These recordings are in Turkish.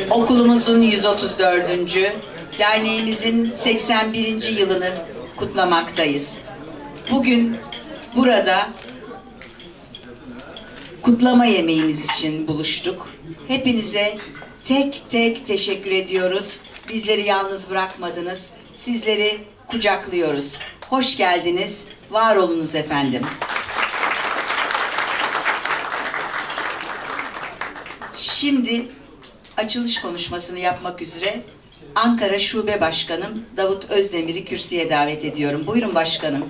Okulumuzun 134. derneğimizin 81. yılını kutlamaktayız. Bugün burada kutlama yemeğimiz için buluştuk. Hepinize tek tek teşekkür ediyoruz. Bizleri yalnız bırakmadınız. Sizleri kucaklıyoruz. Hoş geldiniz. Var olunuz efendim. Şimdi açılış konuşmasını yapmak üzere Ankara Şube Başkanım Davut Özdemir'i kürsüye davet ediyorum. Buyurun başkanım.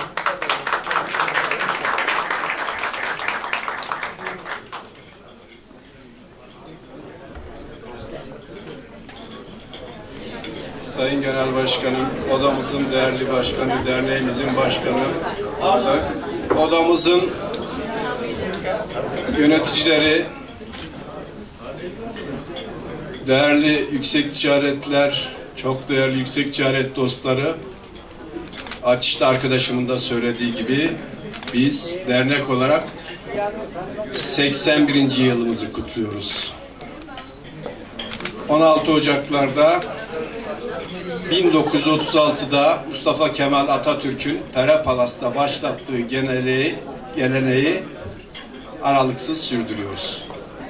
Sayın Genel Başkanım, odamızın değerli başkanı, derneğimizin başkanı, odamızın yöneticileri, değerli yüksek ticaretler, çok değerli yüksek ticaret dostları, açışta arkadaşımın da söylediği gibi biz dernek olarak 81. yılımızı kutluyoruz. 16 Ocaklar'da 1936'da Mustafa Kemal Atatürk'ün Pere Palas'ta başlattığı geleneği aralıksız sürdürüyoruz.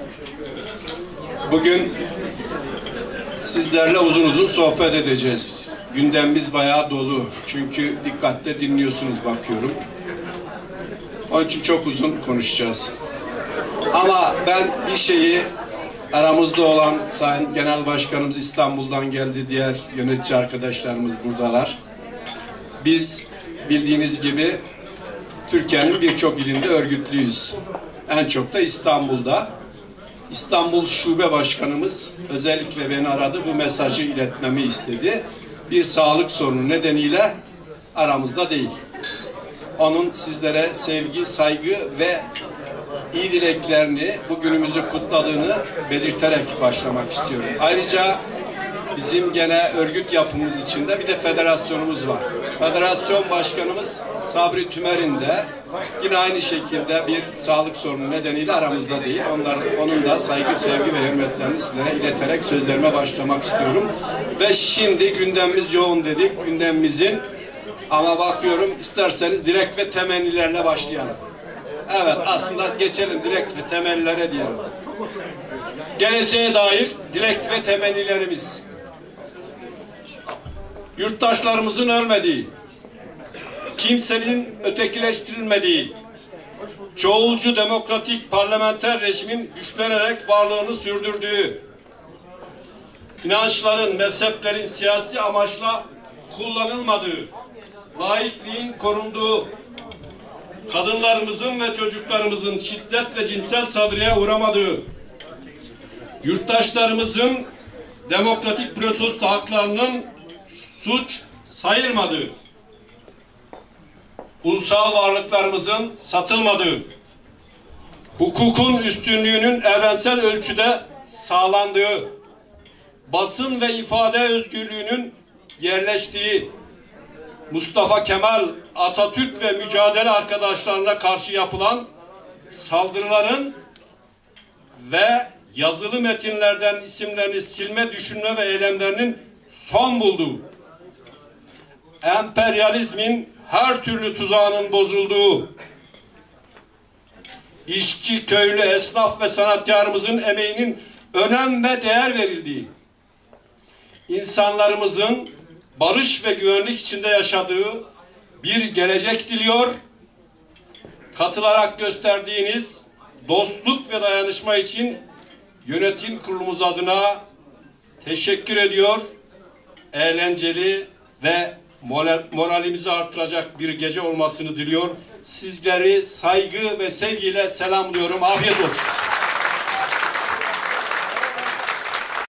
Bugün sizlerle uzun uzun sohbet edeceğiz. Gündemimiz bayağı dolu. Çünkü dikkatle dinliyorsunuz bakıyorum. Onun için çok uzun konuşacağız. Ama ben bir şeyi aramızda olan Sayın Genel Başkanımız İstanbul'dan geldi. Diğer yönetici arkadaşlarımız buradalar. Biz bildiğiniz gibi Türkiye'nin birçok ilinde örgütlüyüz. En çok da İstanbul'da. İstanbul Şube Başkanımız özellikle beni aradı, bu mesajı iletmemi istedi. Bir sağlık sorunu nedeniyle aramızda değil. Onun sizlere sevgi, saygı ve iyi dileklerini, bugünümüzü kutladığını belirterek başlamak istiyorum. Ayrıca bizim gene örgüt yapımız içinde bir de federasyonumuz var. Federasyon Başkanımız Sabri Tümer'in de yine aynı şekilde bir sağlık sorunu nedeniyle aramızda değil. Onun da saygı, sevgi ve hürmetlerini sizlere ileterek sözlerime başlamak istiyorum. Ve şimdi gündemimiz yoğun dedik. Gündemimizin ama bakıyorum isterseniz dilek ve temennilerle başlayalım. Evet, aslında geçelim dilek ve temennilere diyelim. Geleceğe dair dilek ve temennilerimiz. Yurttaşlarımızın ölmediği, kimsenin ötekileştirilmediği, çoğulcu demokratik parlamenter rejimin güçlenerek varlığını sürdürdüğü, inançların, mezheplerin siyasi amaçla kullanılmadığı, laikliğin korunduğu, kadınlarımızın ve çocuklarımızın şiddet ve cinsel saldırıya uğramadığı, yurttaşlarımızın demokratik protesto haklarının suç sayılmadığı, ulusal varlıklarımızın satılmadığı, hukukun üstünlüğünün evrensel ölçüde sağlandığı, basın ve ifade özgürlüğünün yerleştiği, Mustafa Kemal Atatürk ve mücadele arkadaşlarına karşı yapılan saldırıların ve yazılı metinlerden isimlerini silme, düşünme ve eylemlerinin son bulduğu, emperyalizmin her türlü tuzağının bozulduğu, işçi, köylü, esnaf ve sanatkarımızın emeğinin önem ve değer verildiği, insanlarımızın barış ve güvenlik içinde yaşadığı bir gelecek diliyor, katılarak gösterdiğiniz dostluk ve dayanışma için yönetim kurulumuz adına teşekkür ediyor. Eğlenceli ve moralimizi artıracak bir gece olmasını diliyor. Sizleri saygı ve sevgiyle selamlıyorum. Afiyet olsun.